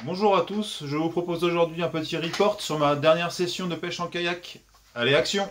Bonjour à tous, je vous propose aujourd'hui un petit report sur ma dernière session de pêche en kayak. Allez, action!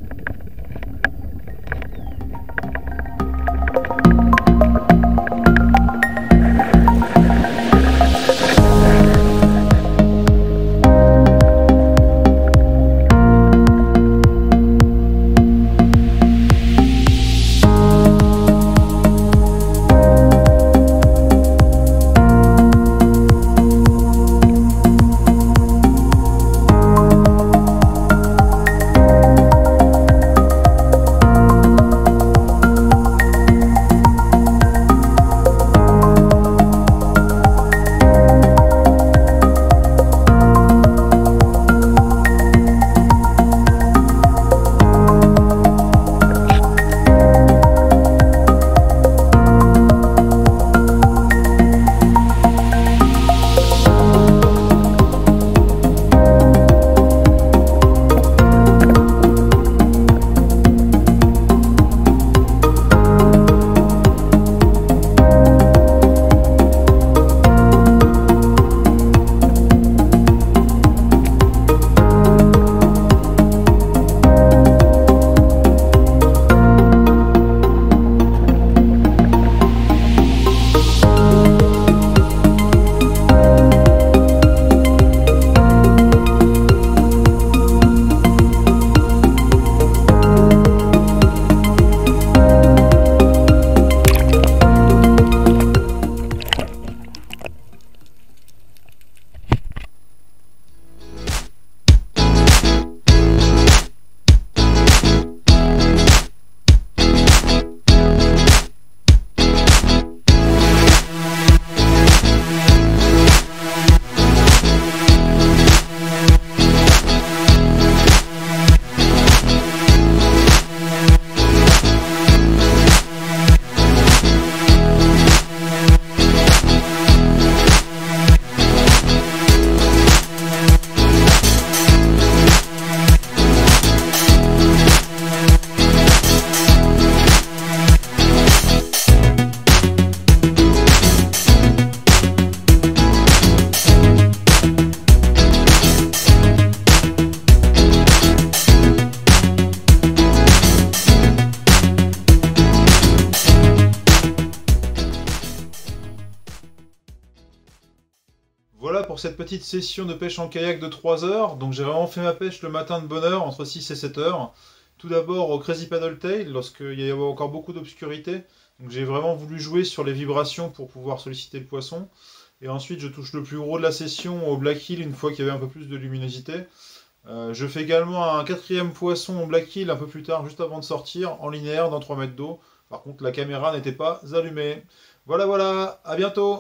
Voilà pour cette petite session de pêche en kayak de 3 heures. Donc j'ai vraiment fait ma pêche le matin de bonne heure, entre 6 et 7 heures. Tout d'abord au Crazy Paddle Tail, lorsqu'il y avait encore beaucoup d'obscurité. Donc j'ai vraiment voulu jouer sur les vibrations pour pouvoir solliciter le poisson. Et ensuite je touche le plus gros de la session au Black Hill une fois qu'il y avait un peu plus de luminosité. Je fais également un quatrième poisson au Black Hill un peu plus tard, juste avant de sortir, en linéaire dans 3 mètres d'eau. Par contre la caméra n'était pas allumée. Voilà, à bientôt!